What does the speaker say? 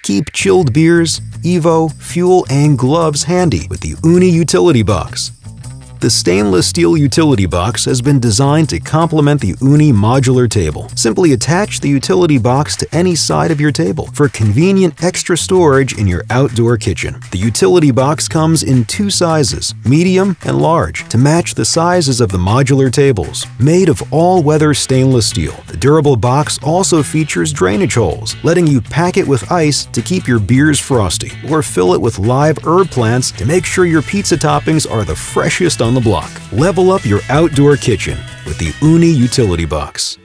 Keep chilled beers, Evo, fuel, and gloves handy with the Ooni Utility Box. The stainless steel utility box has been designed to complement the Ooni modular table. Simply attach the utility box to any side of your table for convenient extra storage in your outdoor kitchen. The utility box comes in two sizes, medium and large, to match the sizes of the modular tables. Made of all-weather stainless steel, the durable box also features drainage holes, letting you pack it with ice to keep your beers frosty, or fill it with live herb plants to make sure your pizza toppings are the freshest on the block. Level up your outdoor kitchen with the Ooni Utility Box.